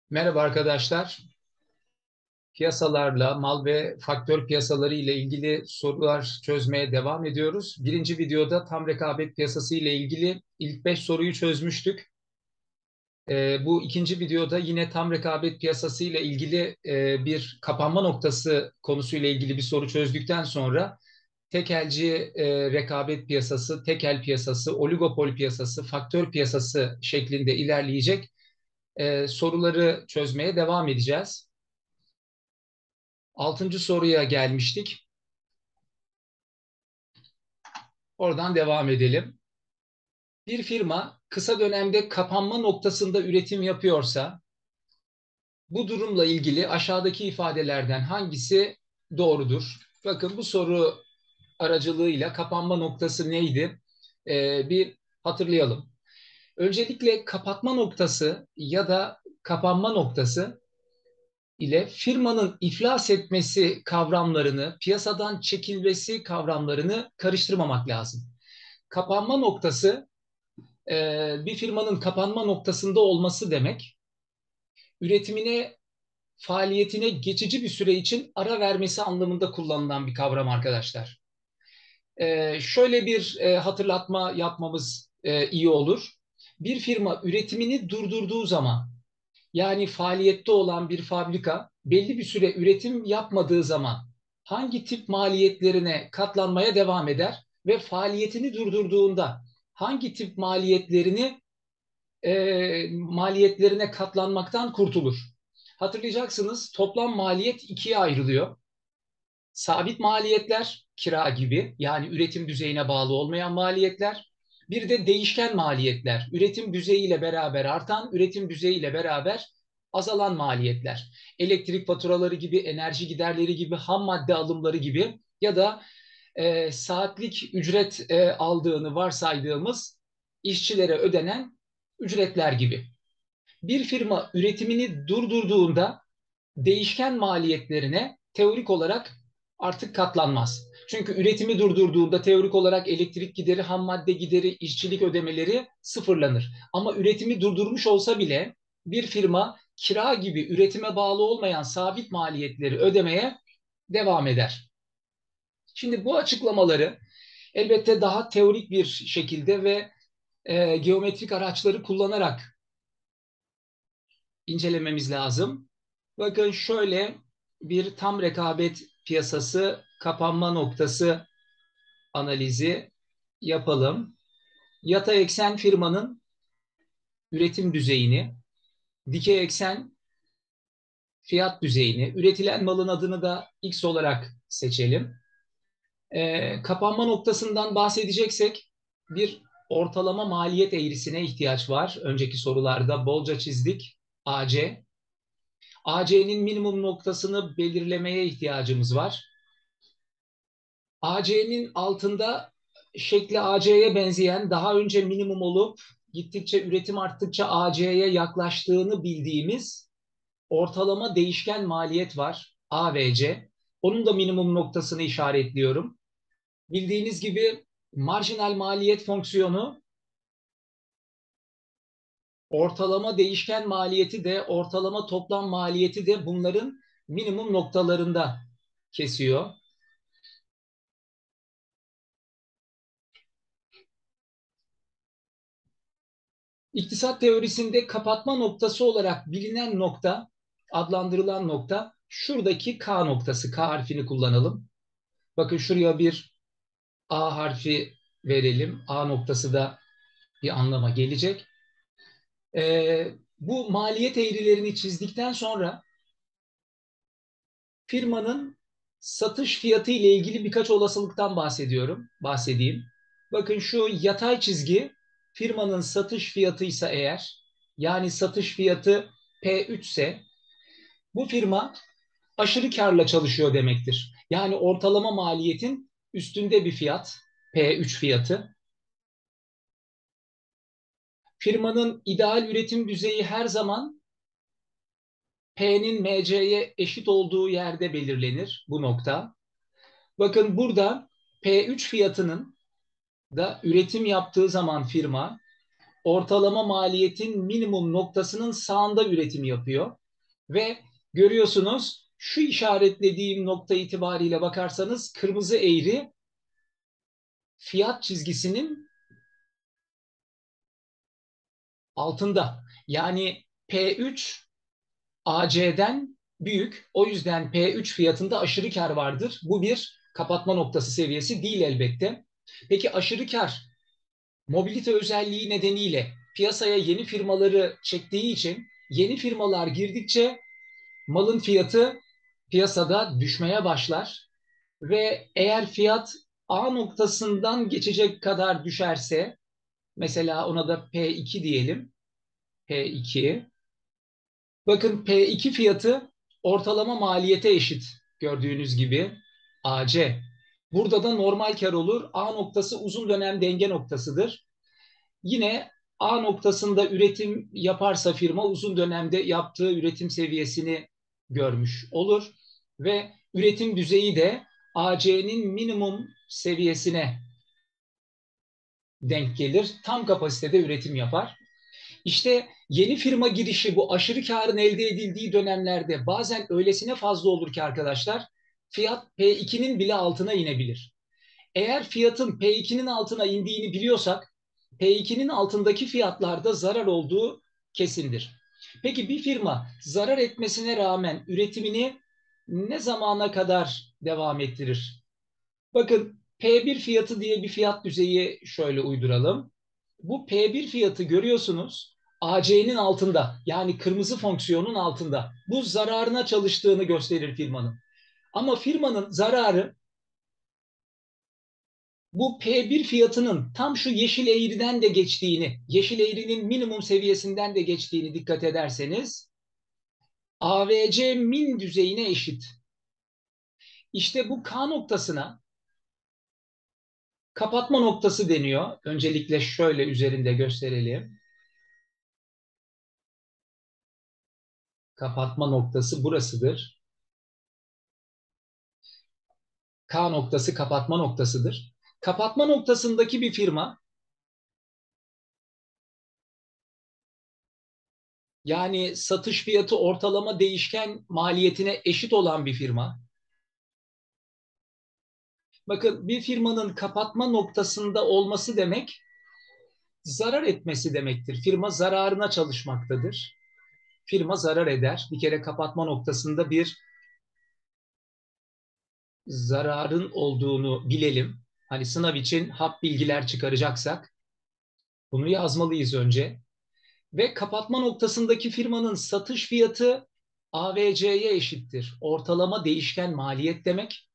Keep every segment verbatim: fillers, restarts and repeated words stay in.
Merhaba arkadaşlar. Piyasalarla, mal ve faktör piyasaları ile ilgili sorular çözmeye devam ediyoruz. Birinci videoda tam rekabet piyasası ile ilgili ilk beş soruyu çözmüştük. Ee, bu ikinci videoda yine tam rekabet piyasası ile ilgili e, bir kapanma noktası konusuyla ilgili bir soru çözdükten sonra tekelci e, rekabet piyasası, tekel piyasası, oligopol piyasası, faktör piyasası şeklinde ilerleyecek e, soruları çözmeye devam edeceğiz. Altıncı soruya gelmiştik. Oradan devam edelim. Bir firma kısa dönemde kapanma noktasında üretim yapıyorsa, bu durumla ilgili aşağıdaki ifadelerden hangisi doğrudur? Bakın bu soru aracılığıyla kapanma noktası neydi? Ee, bir hatırlayalım. Öncelikle kapatma noktası ya da kapanma noktası ile firmanın iflas etmesi kavramlarını, piyasadan çekilmesi kavramlarını karıştırmamak lazım. Kapanma noktası e, bir firmanın kapanma noktasında olması demek, üretimine, faaliyetine geçici bir süre için ara vermesi anlamında kullanılan bir kavram arkadaşlar. E, şöyle bir e, hatırlatma yapmamız e, iyi olur. Bir firma üretimini durdurduğu zaman, yani faaliyette olan bir fabrika belli bir süre üretim yapmadığı zaman hangi tip maliyetlerine katlanmaya devam eder ve faaliyetini durdurduğunda hangi tip maliyetlerini e, maliyetlerine katlanmaktan kurtulur? Hatırlayacaksınız, toplam maliyet ikiye ayrılıyor. Sabit maliyetler, kira gibi, yani üretim düzeyine bağlı olmayan maliyetler. Bir de değişken maliyetler, üretim düzeyiyle beraber artan, üretim düzeyiyle beraber azalan maliyetler. Elektrik faturaları gibi, enerji giderleri gibi, ham madde alımları gibi ya da e, saatlik ücret e, aldığını varsaydığımız işçilere ödenen ücretler gibi. Bir firma üretimini durdurduğunda değişken maliyetlerine teorik olarak artık katlanmaz. Çünkü üretimi durdurduğunda teorik olarak elektrik gideri, ham madde gideri, işçilik ödemeleri sıfırlanır. Ama üretimi durdurmuş olsa bile bir firma kira gibi üretime bağlı olmayan sabit maliyetleri ödemeye devam eder. Şimdi bu açıklamaları elbette daha teorik bir şekilde ve e, geometrik araçları kullanarak incelememiz lazım. Bakın şöyle bir tam rekabet piyasası kapanma noktası analizi yapalım. Yatay eksen firmanın üretim düzeyini, dikey eksen fiyat düzeyini, üretilen malın adını da X olarak seçelim. Ee, kapanma noktasından bahsedeceksek bir ortalama maliyet eğrisine ihtiyaç var. Önceki sorularda bolca çizdik. A C. A C'nin minimum noktasını belirlemeye ihtiyacımız var. A C'nin altında şekli A C'ye benzeyen, daha önce minimum olup gittikçe üretim arttıkça A C'ye yaklaştığını bildiğimiz ortalama değişken maliyet var. A V C. Onun da minimum noktasını işaretliyorum. Bildiğiniz gibi marjinal maliyet fonksiyonu ortalama değişken maliyeti de ortalama toplam maliyeti de bunların minimum noktalarında kesiyor. İktisat teorisinde kapatma noktası olarak bilinen nokta, adlandırılan nokta şuradaki K noktası. K harfini kullanalım. Bakın şuraya bir A harfi verelim. A noktası da bir anlama gelecek. Ee, bu maliyet eğrilerini çizdikten sonra firmanın satış fiyatı ile ilgili birkaç olasılıktan bahsediyorum, bahsedeyim. Bakın şu yatay çizgi firmanın satış fiyatıysa eğer, yani satış fiyatı P üç ise bu firma aşırı karla çalışıyor demektir. Yani ortalama maliyetin üstünde bir fiyat, P üç fiyatı. Firmanın ideal üretim düzeyi her zaman P'nin M C'ye eşit olduğu yerde belirlenir bu nokta. Bakın burada P üç fiyatının da üretim yaptığı zaman firma ortalama maliyetin minimum noktasının sağında üretim yapıyor. Ve görüyorsunuz şu işaretlediğim nokta itibariyle bakarsanız kırmızı eğri fiyat çizgisinin altında. Yani P üç A C'den büyük. O yüzden P üç fiyatında aşırı kar vardır. Bu bir kapatma noktası seviyesi değil elbette. Peki aşırı kar mobilite özelliği nedeniyle piyasaya yeni firmaları çektiği için yeni firmalar girdikçe malın fiyatı piyasada düşmeye başlar ve eğer fiyat A noktasından geçecek kadar düşerse, mesela ona da P iki diyelim. P iki. Bakın P iki fiyatı ortalama maliyete eşit gördüğünüz gibi A C. Burada da normal kar olur. A noktası uzun dönem denge noktasıdır. Yine A noktasında üretim yaparsa firma uzun dönemde yaptığı üretim seviyesini görmüş olur ve üretim düzeyi de A C'nin minimum seviyesine denk gelir. Tam kapasitede üretim yapar. İşte yeni firma girişi bu aşırı karın elde edildiği dönemlerde bazen öylesine fazla olur ki arkadaşlar fiyat P ikinin bile altına inebilir. Eğer fiyatın P ikinin altına indiğini biliyorsak P ikinin altındaki fiyatlarda zarar olduğu kesindir. Peki bir firma zarar etmesine rağmen üretimini ne zamana kadar devam ettirir? Bakın P bir fiyatı diye bir fiyat düzeyi şöyle uyduralım. Bu P bir fiyatı görüyorsunuz A C'nin altında, yani kırmızı fonksiyonun altında. Bu zararına çalıştığını gösterir firmanın. Ama firmanın zararı bu P bir fiyatının tam şu yeşil eğriden de geçtiğini, yeşil eğrinin minimum seviyesinden de geçtiğini dikkat ederseniz A V C min düzeyine eşit. İşte bu K noktasına kapatma noktası deniyor. Öncelikle şöyle üzerinde gösterelim. Kapatma noktası burasıdır. K noktası kapatma noktasıdır. Kapatma noktasındaki bir firma, yani satış fiyatı ortalama değişken maliyetine eşit olan bir firma. Bakın bir firmanın kapatma noktasında olması demek zarar etmesi demektir. Firma zararına çalışmaktadır. Firma zarar eder. Bir kere kapatma noktasında bir zararın olduğunu bilelim. Hani sınav için hap bilgiler çıkaracaksak bunu yazmalıyız önce. Ve kapatma noktasındaki firmanın satış fiyatı A V C'ye eşittir. Ortalama değişken maliyet demek.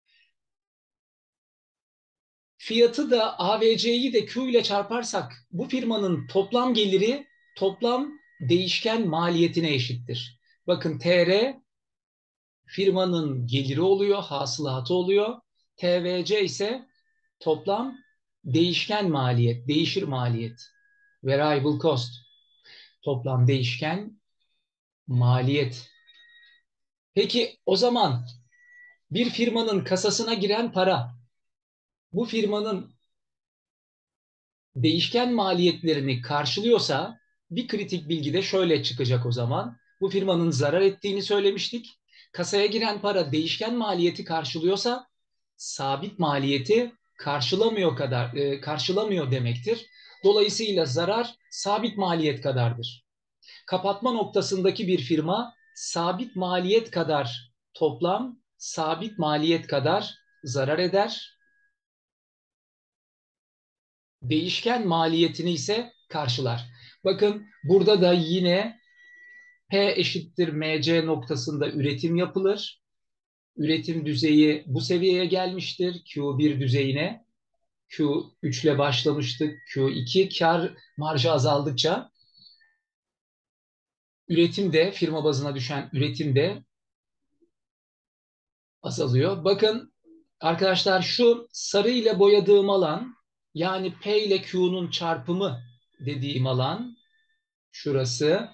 Fiyatı da A V C'yi de Q ile çarparsak bu firmanın toplam geliri toplam değişken maliyetine eşittir. Bakın T R firmanın geliri oluyor, hasılatı oluyor. T V C ise toplam değişken maliyet, değişir maliyet. Variable cost, toplam değişken maliyet. Peki o zaman bir firmanın kasasına giren para, bu firmanın değişken maliyetlerini karşılıyorsa bir kritik bilgi de şöyle çıkacak o zaman. Bu firmanın zarar ettiğini söylemiştik. Kasaya giren para değişken maliyeti karşılıyorsa sabit maliyeti karşılamıyor kadar e, karşılamıyor demektir. Dolayısıyla zarar sabit maliyet kadardır. Kapatma noktasındaki bir firma sabit maliyet kadar toplam sabit maliyet kadar zarar eder. Değişken maliyetini ise karşılar. Bakın burada da yine P eşittir M C noktasında üretim yapılır. Üretim düzeyi bu seviyeye gelmiştir. Q bir düzeyine. Q üç ile başlamıştık. Q iki kar marjı azaldıkça üretim de firma bazına düşen üretim de azalıyor. Bakın arkadaşlar şu sarı ile boyadığım alan, yani P ile Q'nun çarpımı dediğim alan şurası.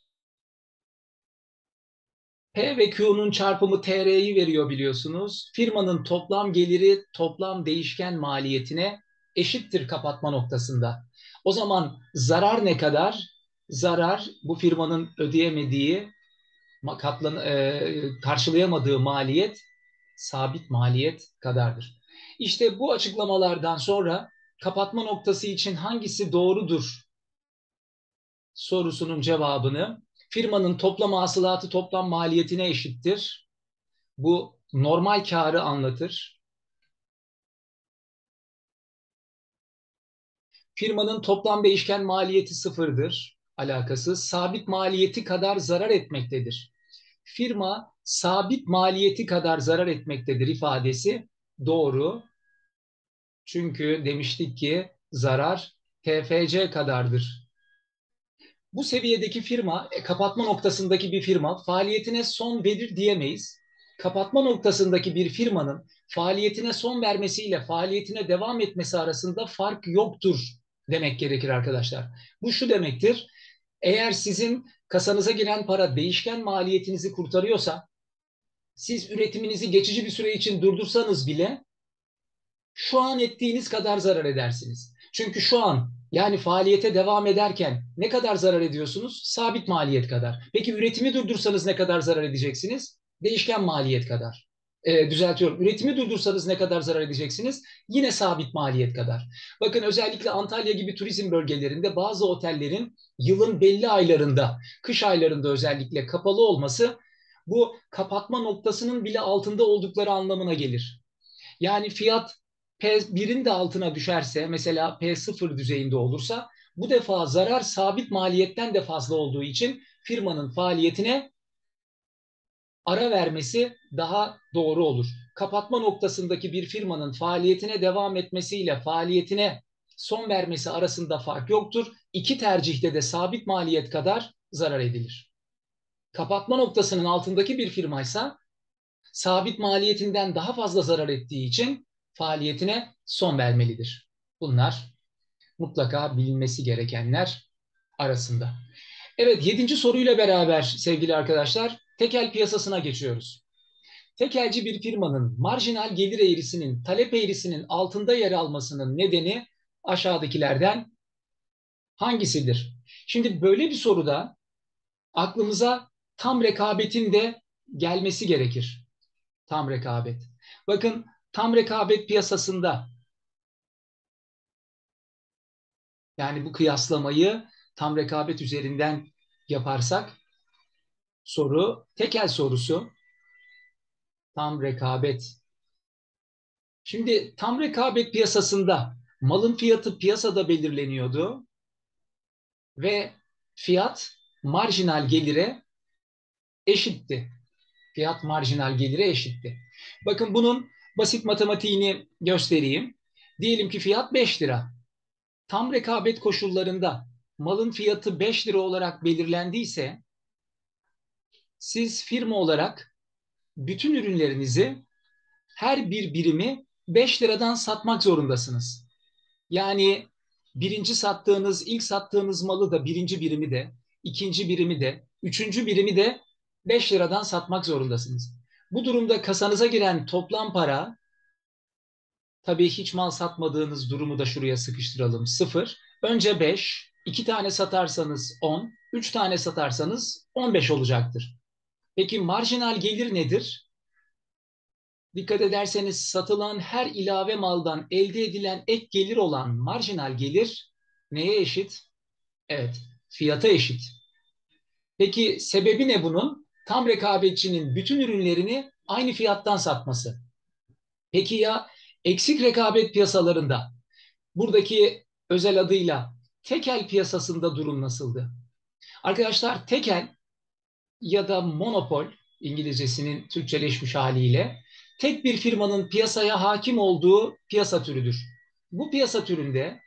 P ve Q'nun çarpımı T R'yi veriyor biliyorsunuz. Firmanın toplam geliri toplam değişken maliyetine eşittir kapatma noktasında. O zaman zarar ne kadar? Zarar bu firmanın ödeyemediği, katlan, e, karşılayamadığı maliyet sabit maliyet kadardır. İşte bu açıklamalardan sonra kapatma noktası için hangisi doğrudur sorusunun cevabını firmanın toplam hasılatı toplam maliyetine eşittir. Bu normal karı anlatır. Firmanın toplam değişken maliyeti sıfırdır. Alakasız. Sabit maliyeti kadar zarar etmektedir. Firma sabit maliyeti kadar zarar etmektedir ifadesi doğru. Çünkü demiştik ki zarar T F C kadardır. Bu seviyedeki firma, e, kapatma noktasındaki bir firma faaliyetine son verir diyemeyiz. Kapatma noktasındaki bir firmanın faaliyetine son vermesiyle faaliyetine devam etmesi arasında fark yoktur demek gerekir arkadaşlar. Bu şu demektir. Eğer sizin kasanıza giren para değişken maliyetinizi kurtarıyorsa, siz üretiminizi geçici bir süre için durdursanız bile şu an ettiğiniz kadar zarar edersiniz. Çünkü şu an yani faaliyete devam ederken ne kadar zarar ediyorsunuz? Sabit maliyet kadar. Peki üretimi durdursanız ne kadar zarar edeceksiniz? Değişken maliyet kadar. E, düzeltiyorum. Üretimi durdursanız ne kadar zarar edeceksiniz? Yine sabit maliyet kadar. Bakın özellikle Antalya gibi turizm bölgelerinde bazı otellerin yılın belli aylarında, kış aylarında özellikle kapalı olması bu kapatma noktasının bile altında oldukları anlamına gelir. Yani fiyat P birin de altına düşerse, mesela P sıfır düzeyinde olursa, bu defa zarar sabit maliyetten de fazla olduğu için firmanın faaliyetine ara vermesi daha doğru olur. Kapatma noktasındaki bir firmanın faaliyetine devam etmesiyle faaliyetine son vermesi arasında fark yoktur. İki tercihte de sabit maliyet kadar zarar edilir. Kapatma noktasının altındaki bir firmaysa sabit maliyetinden daha fazla zarar ettiği için faaliyetine son vermelidir. Bunlar mutlaka bilinmesi gerekenler arasında. Evet, yedinci soruyla beraber sevgili arkadaşlar tekel piyasasına geçiyoruz. Tekelci bir firmanın marjinal gelir eğrisinin talep eğrisinin altında yer almasının nedeni aşağıdakilerden hangisidir? Şimdi böyle bir soruda aklımıza tam rekabetin de gelmesi gerekir. Tam rekabet. Bakın tam rekabet piyasasında yani bu kıyaslamayı tam rekabet üzerinden yaparsak soru tekel sorusu tam rekabet. Şimdi tam rekabet piyasasında malın fiyatı piyasada belirleniyordu ve fiyat marjinal gelire eşitti. Fiyat marjinal gelire eşitti. Bakın bunun basit matematiğini göstereyim. Diyelim ki fiyat beş lira. Tam rekabet koşullarında malın fiyatı beş lira olarak belirlendiyse siz firma olarak bütün ürünlerinizi her bir birimi beş liradan satmak zorundasınız. Yani birinci sattığınız, ilk sattığınız malı da birinci birimi de, ikinci birimi de, üçüncü birimi de beş liradan satmak zorundasınız. Bu durumda kasanıza giren toplam para, tabii hiç mal satmadığınız durumu da şuraya sıkıştıralım. Sıfır. Önce beş, iki tane satarsanız on, üç tane satarsanız on beş olacaktır. Peki marjinal gelir nedir? Dikkat ederseniz satılan her ilave maldan elde edilen ek gelir olan marjinal gelir neye eşit? Evet, fiyata eşit. Peki sebebi ne bunun? Tam rekabetçinin bütün ürünlerini aynı fiyattan satması. Peki ya eksik rekabet piyasalarında buradaki özel adıyla tekel piyasasında durum nasıldı? Arkadaşlar tekel ya da monopol İngilizcesinin Türkçeleşmiş haliyle tek bir firmanın piyasaya hakim olduğu piyasa türüdür. Bu piyasa türünde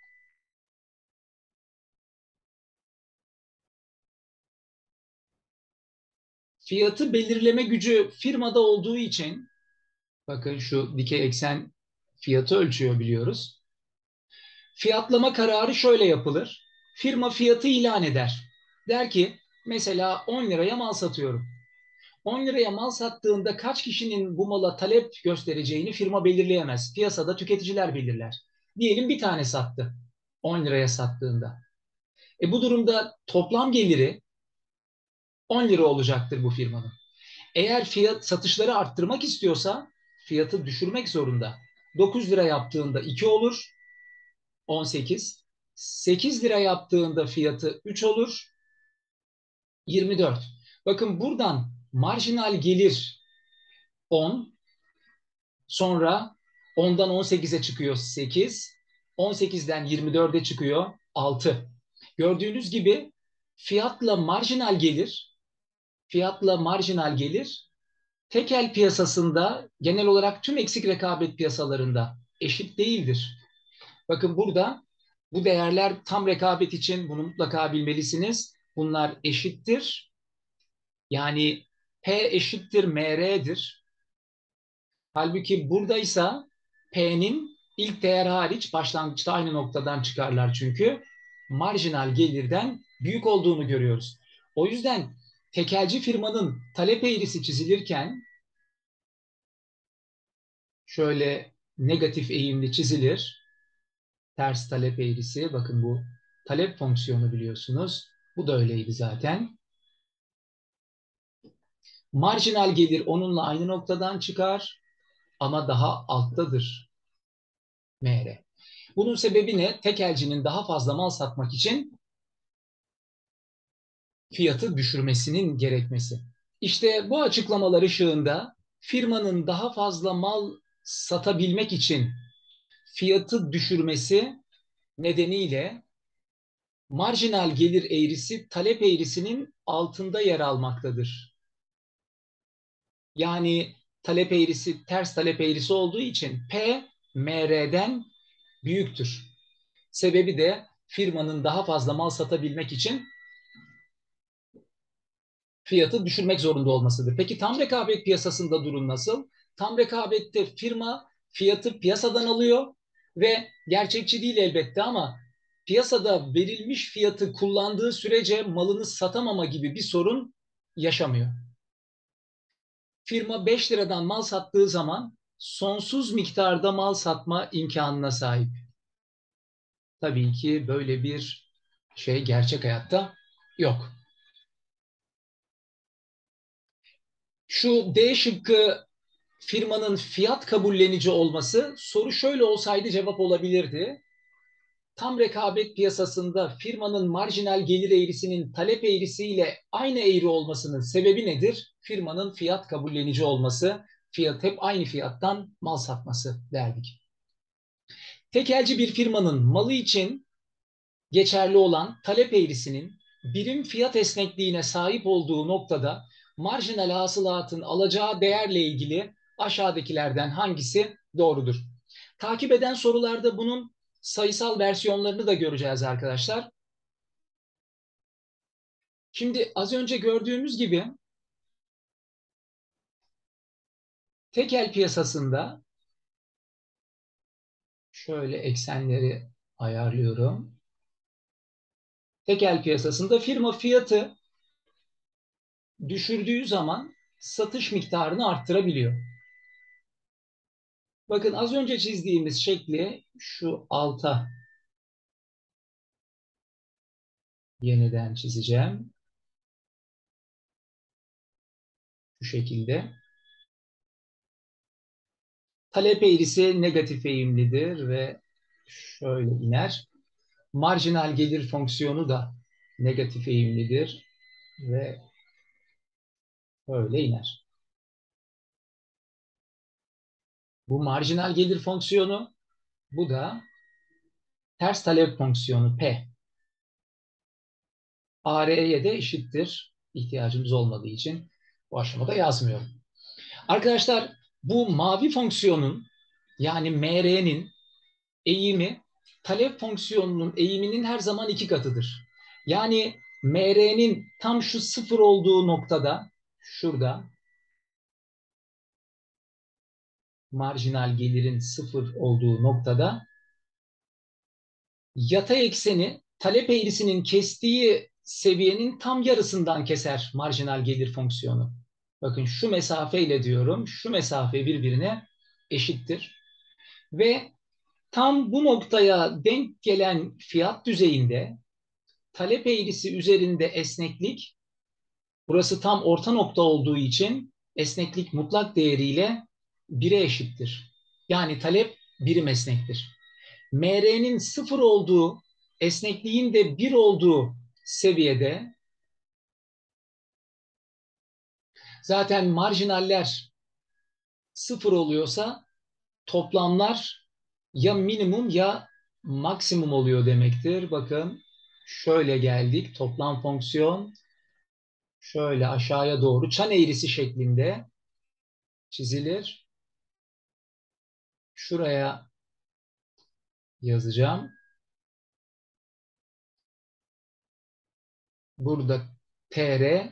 fiyatı belirleme gücü firmada olduğu için bakın şu dikey eksen fiyatı ölçüyor biliyoruz. Fiyatlama kararı şöyle yapılır. Firma fiyatı ilan eder. Der ki mesela on liraya mal satıyorum. on liraya mal sattığında kaç kişinin bu mala talep göstereceğini firma belirleyemez. Piyasada tüketiciler belirler. Diyelim bir tane sattı. on liraya sattığında. E bu durumda toplam geliri on lira olacaktır bu firmanın. Eğer fiyat satışları arttırmak istiyorsa fiyatı düşürmek zorunda. dokuz lira yaptığında iki olur, on sekiz. sekiz lira yaptığında fiyatı üç olur, yirmi dört. Bakın buradan marjinal gelir on, sonra ondan on sekize çıkıyor sekiz, on sekizden yirmi dörde çıkıyor altı. Gördüğünüz gibi fiyatla marjinal gelir, fiyatla marjinal gelir tekel piyasasında genel olarak tüm eksik rekabet piyasalarında eşit değildir. Bakın burada bu değerler tam rekabet için bunu mutlaka bilmelisiniz. Bunlar eşittir. Yani P eşittir M R'dir. Halbuki buradaysa P'nin ilk değer hariç başlangıçta aynı noktadan çıkarlar çünkü marjinal gelirden büyük olduğunu görüyoruz. O yüzden tekelci firmanın talep eğrisi çizilirken şöyle negatif eğimli çizilir. Ters talep eğrisi. Bakın bu talep fonksiyonu biliyorsunuz. Bu da öyleydi zaten. Marjinal gelir onunla aynı noktadan çıkar ama daha alttadır M R. Bunun sebebi ne? Tekelcinin daha fazla mal satmak için fiyatı düşürmesinin gerekmesi. İşte bu açıklamalar ışığında firmanın daha fazla mal satabilmek için fiyatı düşürmesi nedeniyle marjinal gelir eğrisi talep eğrisinin altında yer almaktadır. Yani talep eğrisi ters talep eğrisi olduğu için P M R'den büyüktür. Sebebi de firmanın daha fazla mal satabilmek için fiyatı düşürmek zorunda olmasıdır. Peki tam rekabet piyasasında durum nasıl? Tam rekabette firma fiyatı piyasadan alıyor ve gerçekçi değil elbette ama piyasada verilmiş fiyatı kullandığı sürece malını satamama gibi bir sorun yaşamıyor. Firma beş liradan mal sattığı zaman sonsuz miktarda mal satma imkanına sahip. Tabii ki böyle bir şey gerçek hayatta yok. Şu D şıkkı firmanın fiyat kabullenici olması soru şöyle olsaydı cevap olabilirdi. Tam rekabet piyasasında firmanın marjinal gelir eğrisinin talep eğrisiyle aynı eğri olmasının sebebi nedir? Firmanın fiyat kabullenici olması, fiyat hep aynı fiyattan mal satması derdik. Tekelci bir firmanın malı için geçerli olan talep eğrisinin birim fiyat esnekliğine sahip olduğu noktada marjinal hasılatın alacağı değerle ilgili aşağıdakilerden hangisi doğrudur? Takip eden sorularda bunun sayısal versiyonlarını da göreceğiz arkadaşlar. Şimdi az önce gördüğümüz gibi tekel piyasasında şöyle eksenleri ayarlıyorum. Tekel piyasasında firma fiyatı düşürdüğü zaman satış miktarını arttırabiliyor. Bakın az önce çizdiğimiz şekli şu alta yeniden çizeceğim. Şu şekilde. Talep eğrisi negatif eğimlidir ve şöyle iner. Marjinal gelir fonksiyonu da negatif eğimlidir ve böyle iner. Bu marjinal gelir fonksiyonu, bu da ters talep fonksiyonu P. A R'ye de eşittir. İhtiyacımız olmadığı için bu aşamada yazmıyorum. Arkadaşlar bu mavi fonksiyonun yani M R'nin eğimi talep fonksiyonunun eğiminin her zaman iki katıdır. Yani M R'nin tam şu sıfır olduğu noktada şurada marjinal gelirin sıfır olduğu noktada yatay ekseni talep eğrisinin kestiği seviyenin tam yarısından keser marjinal gelir fonksiyonu. Bakın şu mesafeyle diyorum, şu mesafe birbirine eşittir. Ve Tam bu noktaya denk gelen fiyat düzeyinde talep eğrisi üzerinde esneklik, burası tam orta nokta olduğu için esneklik mutlak değeriyle bire eşittir. Yani talep birim esnektir. M R'nin sıfır olduğu, esnekliğin de bir olduğu seviyede zaten marjinaller sıfır oluyorsa toplamlar ya minimum ya maksimum oluyor demektir. Bakın şöyle geldik. Toplam fonksiyon şöyle aşağıya doğru çan eğrisi şeklinde çizilir. Şuraya yazacağım. Burada T R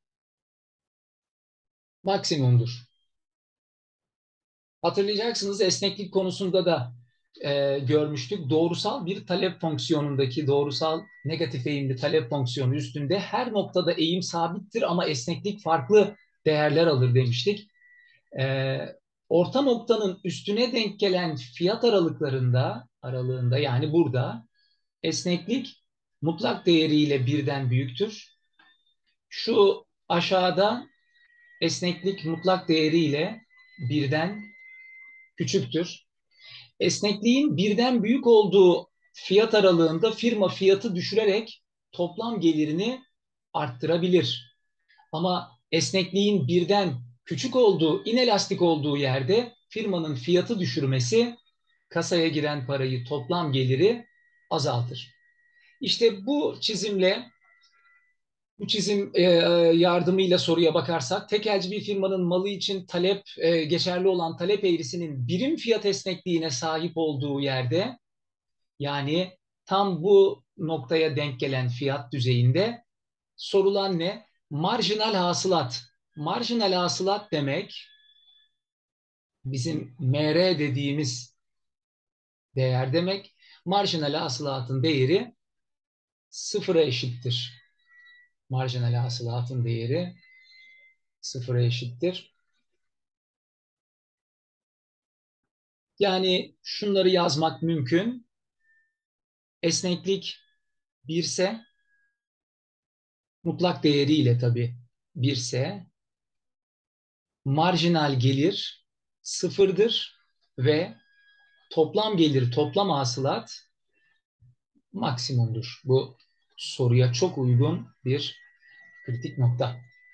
maksimumdur. Hatırlayacaksınız esneklik konusunda da e, görmüştük. Doğrusal bir talep fonksiyonundaki doğrusal negatif eğimli talep fonksiyonu üstünde her noktada eğim sabittir ama esneklik farklı değerler alır demiştik. E, orta noktanın üstüne denk gelen fiyat aralıklarında aralığında yani burada esneklik mutlak değeriyle birden büyüktür. Şu aşağıda esneklik mutlak değeriyle birden küçüktür. Esnekliğin birden büyük olduğu fiyat aralığında firma fiyatı düşürerek toplam gelirini arttırabilir. Ama esnekliğin birden küçük olduğu, inelastik olduğu yerde firmanın fiyatı düşürmesi kasaya giren parayı, toplam geliri azaltır. İşte bu çizimle bu çizim e, yardımıyla soruya bakarsak, tekelci bir firmanın malı için talep e, geçerli olan talep eğrisinin birim fiyat esnekliğine sahip olduğu yerde, yani tam bu noktaya denk gelen fiyat düzeyinde sorulan ne? Marjinal hasılat. Marjinal hasılat demek bizim M R dediğimiz değer demek. Marjinal hasılatın değeri sıfıra eşittir. Marjinal hasılatın değeri sıfıra eşittir. Yani şunları yazmak mümkün. Esneklik bir ise mutlak değeriyle tabii bir ise marjinal gelir sıfırdır ve toplam gelir, toplam hasılat maksimumdur. Bu soruya çok uygun bir kritik nokta.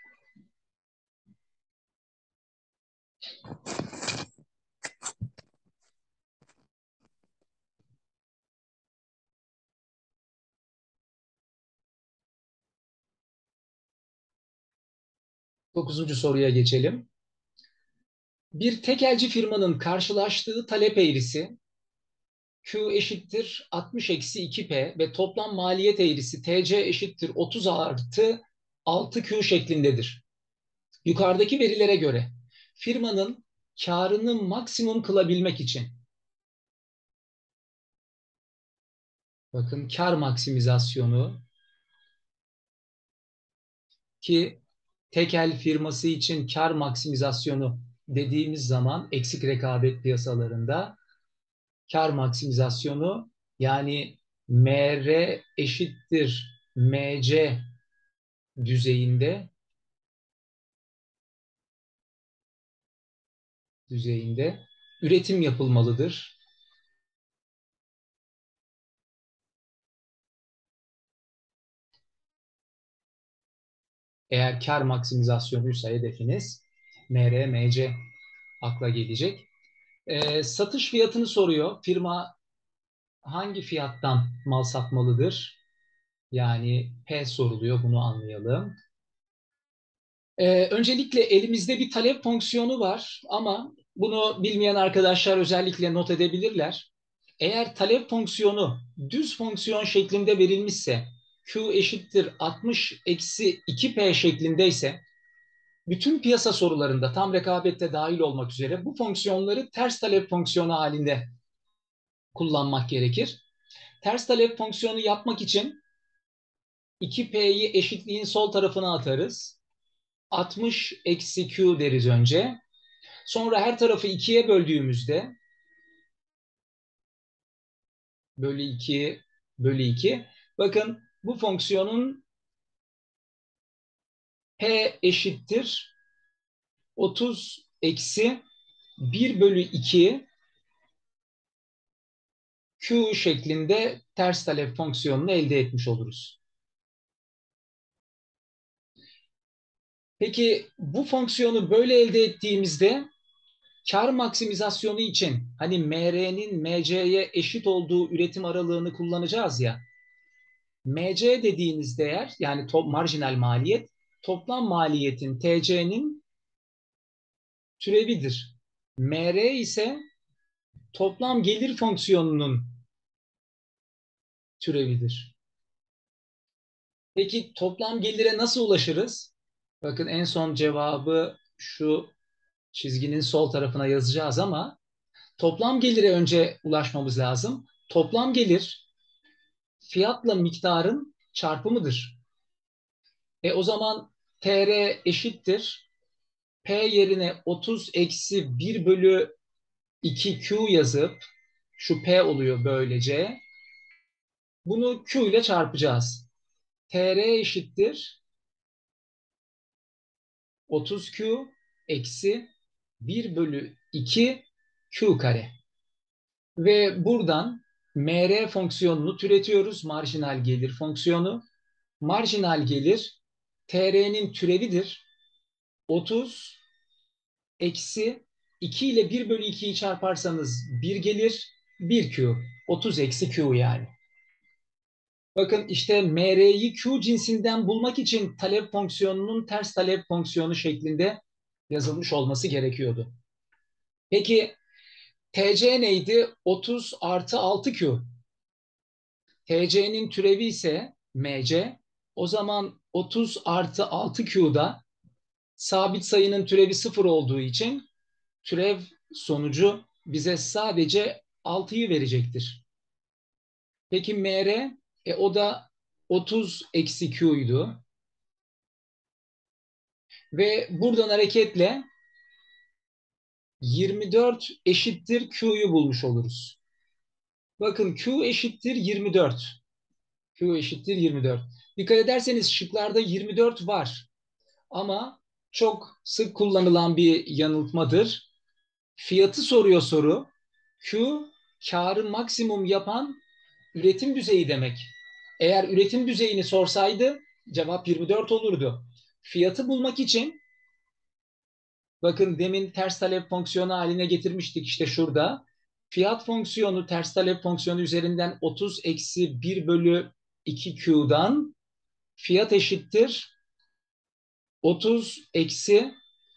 Dokuzuncu soruya geçelim. Bir tekelci firmanın karşılaştığı talep eğrisi Q eşittir altmış eksi iki P ve toplam maliyet eğrisi T C eşittir otuz artı altı Q şeklindedir. Yukarıdaki verilere göre firmanın karını maksimum kılabilmek için, bakın kar maksimizasyonu, ki tekel firması için kar maksimizasyonu dediğimiz zaman eksik rekabet piyasalarında kar maksimizasyonu, yani M R eşittir M C düzeyinde düzeyinde üretim yapılmalıdır. Eğer kar maksimizasyonuysa hedefiniz, M R, M C akla gelecek. E, satış fiyatını soruyor. Firma hangi fiyattan mal satmalıdır? Yani P soruluyor, bunu anlayalım. Ee, öncelikle elimizde bir talep fonksiyonu var ama bunu bilmeyen arkadaşlar özellikle not edebilirler. Eğer talep fonksiyonu düz fonksiyon şeklinde verilmişse, Q eşittir altmış eksi iki P şeklindeyse, bütün piyasa sorularında tam rekabette dahil olmak üzere bu fonksiyonları ters talep fonksiyonu halinde kullanmak gerekir. Ters talep fonksiyonu yapmak için iki P'yi eşitliğin sol tarafına atarız. altmış eksi Q deriz önce. Sonra her tarafı ikiye böldüğümüzde bölü iki bölü iki. Bakın bu fonksiyonun P eşittir otuz eksi bir bölü iki Q şeklinde ters talep fonksiyonunu elde etmiş oluruz. Peki bu fonksiyonu böyle elde ettiğimizde kar maksimizasyonu için hani M R'nin M C'ye eşit olduğu üretim aralığını kullanacağız ya. M C dediğiniz değer yani top, marjinal maliyet toplam maliyetin T C'nin türevidir. M R ise toplam gelir fonksiyonunun türevidir. Peki toplam gelire nasıl ulaşırız? Bakın en son cevabı şu çizginin sol tarafına yazacağız ama toplam gelire önce ulaşmamız lazım. Toplam gelir fiyatla miktarın çarpımıdır. E o zaman T R eşittir. P yerine otuz eksi bir bölü iki Q yazıp şu P oluyor böylece. Bunu Q ile çarpacağız. T R eşittir otuz Q eksi bir bölü iki Q kare. Ve buradan M R fonksiyonunu türetiyoruz. Marjinal gelir fonksiyonu. Marjinal gelir T R'nin türevidir. otuz eksi iki ile bir bölü ikiyi çarparsanız bir gelir. bir Q. otuz eksi Q yani. Bakın işte M R'yi Q cinsinden bulmak için talep fonksiyonunun ters talep fonksiyonu şeklinde yazılmış olması gerekiyordu. Peki T C neydi? otuz artı altı Q. T C'nin türevi ise M C. O zaman otuz artı altı Q'da sabit sayının türevi sıfır olduğu için türev sonucu bize sadece altıyı verecektir. Peki M R, e, o da otuz eksi Q'ydu. Ve buradan hareketle yirmi dört eşittir Q'yu bulmuş oluruz. Bakın Q eşittir yirmi dört. Q eşittir yirmi dört. Dikkat ederseniz şıklarda yirmi dört var. Ama çok sık kullanılan bir yanıltmadır. Fiyatı soruyor soru. Q, karı maksimum yapan üretim düzeyi demek. Eğer üretim düzeyini sorsaydı cevap yirmi dört olurdu. Fiyatı bulmak için bakın demin ters talep fonksiyonu haline getirmiştik işte şurada. Fiyat fonksiyonu ters talep fonksiyonu üzerinden otuz eksi bir bölü iki Q'dan fiyat eşittir otuz eksi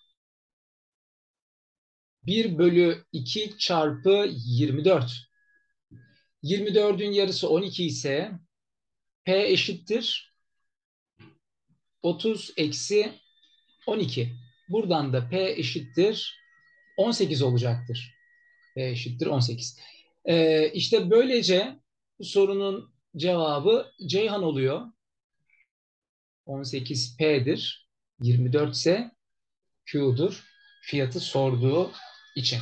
bir bölü iki çarpı yirmi dört. yirmi dördün yarısı on iki ise P eşittir otuz eksi on iki. Buradan da P eşittir on sekiz olacaktır. P eşittir on sekiz. Ee, işte böylece bu sorunun cevabı Ceyhan oluyor. on sekiz P'dir. yirmi dört ise Q'dur. Fiyatı sorduğu için.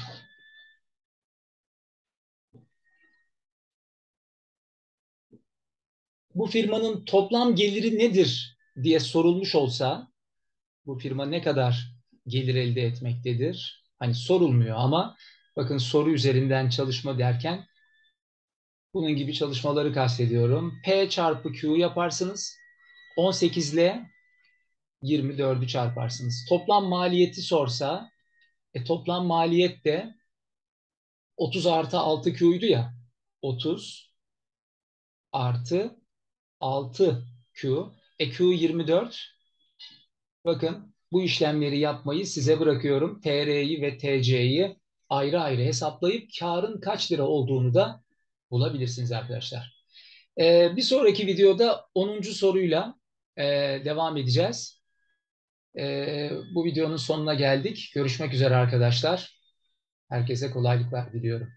Bu firmanın toplam geliri nedir diye sorulmuş olsa bu firma ne kadar gelir elde etmektedir? Hani sorulmuyor ama bakın soru üzerinden çalışma derken bunun gibi çalışmaları kastediyorum. P çarpı Q yaparsınız. on sekiz ile yirmi dördü çarparsınız. Toplam maliyeti sorsa e, toplam maliyet de otuz artı altı Q'ydu ya. otuz artı altı Q. E Q yirmi dört. Bakın bu işlemleri yapmayı size bırakıyorum. T R'yi ve T C'yi ayrı ayrı hesaplayıp karın kaç lira olduğunu da bulabilirsiniz arkadaşlar. Ee, bir sonraki videoda onuncu soruyla e, devam edeceğiz. Ee, bu videonun sonuna geldik. Görüşmek üzere arkadaşlar. Herkese kolaylıklar diliyorum.